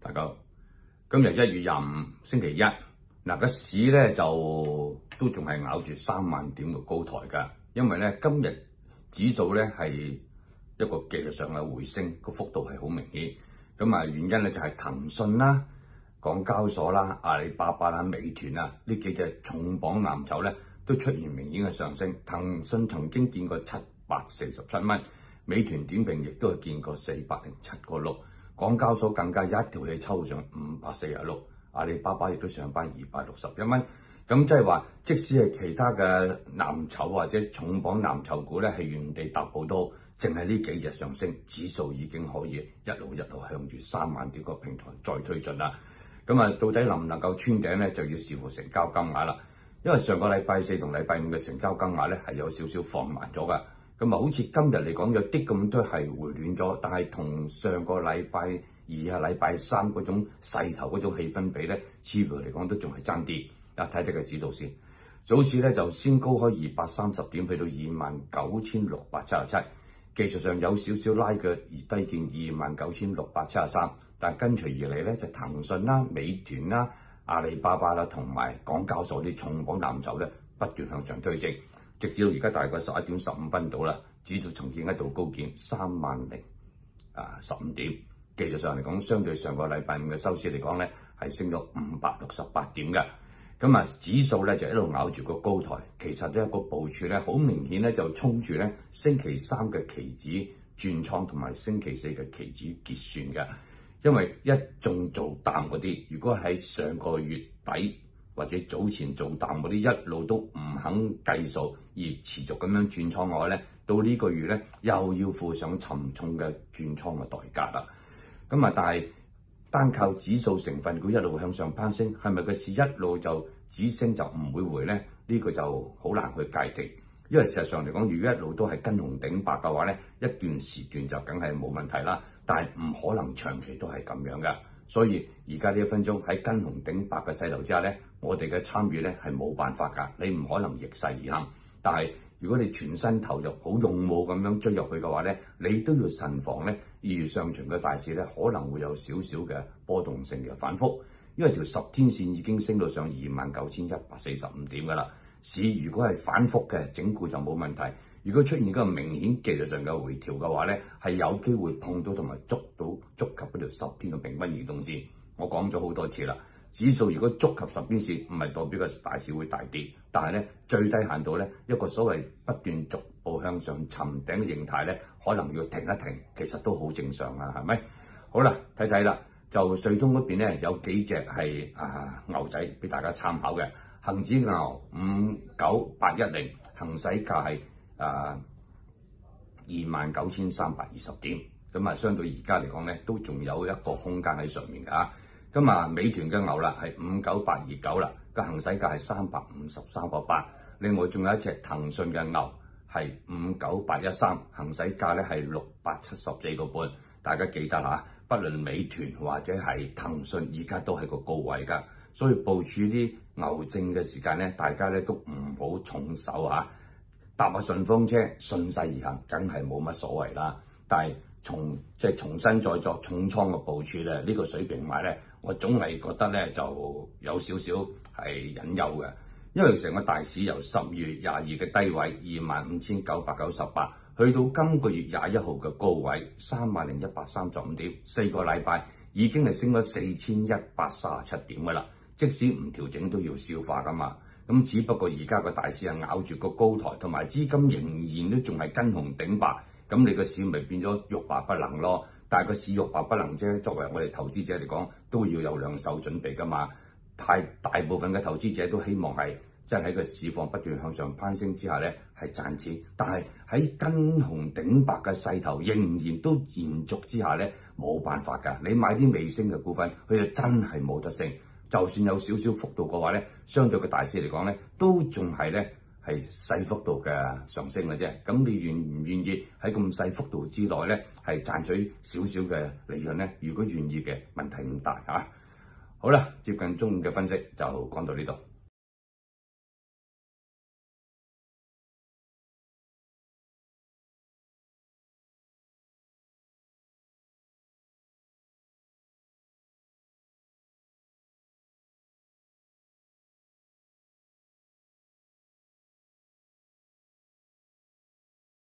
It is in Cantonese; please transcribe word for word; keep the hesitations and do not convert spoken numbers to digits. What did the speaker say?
大家好，今日一月廿五星期一，嗱個市咧就都仲係咬住三萬點嘅高台㗎，因為咧今日指數咧係一個技術上嘅回升，個幅度係好明顯。咁啊原因咧就係騰訊啦、港交所啦、阿里巴巴啦、美團啊呢幾隻重磅藍籌咧都出現明顯嘅上升。騰訊曾經見過七百四十七蚊，美團點評亦都係見過四百零七個六。港交所更加一條氣抽上五百四十六，阿里巴巴亦都上翻二百六十一蚊。咁即係話，即使係其他嘅藍籌或者重磅藍籌股咧，係原地踏步都，淨係呢幾日上升，指數已經可以一路一路向住三萬點個平台再推進啦。咁啊，到底能唔能夠穿頂咧，就要視乎成交金額啦。因為上個禮拜四同禮拜五嘅成交金額咧係有少少放慢咗㗎。咁啊，好似今日嚟講有啲咁多係回暖咗，但係同上個禮拜二啊、禮拜三嗰種勢頭嗰種氣氛比咧，似乎嚟講都仲係爭啲。啊，睇睇個指數先，早市咧就先高開二百三十點，去到二萬九千六百七十七，技術上有少少拉腳，而低見二萬九千六百七十三，但係跟隨而嚟咧就騰訊啦、美團啦、阿里巴巴啦同埋港交所啲重磅藍籌咧不斷向上推升。直至到而家大概十一點十五分到啦，指數曾經一度高見三萬零啊十五點，技術上嚟講，相對上個禮拜五嘅收市嚟講咧，係升咗五百六十八點嘅。咁啊，指數咧就一路咬住個高台，其實咧個部署咧好明顯咧就衝住咧星期三嘅期指轉倉同埋星期四嘅期指結算嘅，因為一眾做淡嗰啲，如果喺上個月底或者早前做淡嗰啲一路都唔肯計數而持續咁樣轉倉嘅話咧，到呢個月咧又要付上沉重嘅轉倉嘅代價啦。咁啊，但係單靠指數成分股一路向上攀升，係咪個市一路就只升就唔會回咧？呢、呢個就好難去界定，因為事實上嚟講，如果一路都係跟紅頂白嘅話咧，一段時段就梗係冇問題啦。但係唔可能長期都係咁樣噶。所以而家呢一分鐘喺跟紅頂白嘅勢頭之下咧，我哋嘅參與咧係冇辦法㗎，你唔可能逆勢而行。但係如果你全身投入、好勇武咁樣追入去嘅話咧，你都要慎防咧，二月上旬嘅大市咧可能會有少少嘅波動性嘅反覆，因為條十天線已經升到上二萬九千一百四十五點㗎啦。市如果係反覆嘅整固就冇問題。如果出現一個明顯技術上嘅回調嘅話咧，係有機會碰到同埋捉到觸及嗰條十天嘅平均移動線。我講咗好多次啦，指數如果觸及十天線，唔係代表個大市會大跌，但係咧最低限度咧一個所謂不斷逐步向上尋頂嘅形態咧，可能要停一停，其實都好正常啊，係咪？好啦，睇睇啦，就瑞通嗰邊咧有幾隻係啊牛仔俾大家參考嘅，恒指牛五九八一零，行使價係啊，二萬九千三百二十點，咁啊，相對而家嚟講咧，都仲有一個空間喺上面㗎。咁啊，美團嘅牛啦係五九八二九啦，個行使價係三百五十三個八。另外仲有一隻騰訊嘅牛係五九八一三，行使價咧係六百七十四個半。大家記得嚇，不論美團或者係騰訊，而家都係個高位㗎，所以部署啲牛證嘅時間咧，大家咧都唔好重手嚇。搭個順風車，順勢而行，梗係冇乜所謂啦。但係從即係重新再作重倉嘅部署咧，呢、呢個水平買咧，我總係覺得咧就有少少係隱憂嘅。因為成個大市由十月廿二嘅低位二萬五千九百九十八，去到今個月廿一號嘅高位三萬零一百三十五點，四個禮拜已經係升咗四千一百三十七點㗎啦。即使唔調整都要消化㗎嘛。咁只不過而家個大市係咬住個高台，同埋資金仍然都仲係跟紅頂白，咁你個市咪變咗欲罷不能咯。但係個市欲罷不能啫，作為我哋投資者嚟講，都要有兩手準備㗎嘛。太大部分嘅投資者都希望係即係喺個市況不斷向上攀升之下咧係賺錢，但係喺跟紅頂白嘅勢頭仍然都延續之下咧，冇辦法㗎。你買啲未升嘅股份，佢就真係冇得升。就算有少少幅度嘅話咧，相對個大市嚟講咧，都仲係咧係細幅度嘅上升嘅啫。咁你願唔願意喺咁細幅度之內咧，係賺取少少嘅利潤咧？如果願意嘅，問題唔大嚇。好啦，接近中午嘅分析就講到呢度。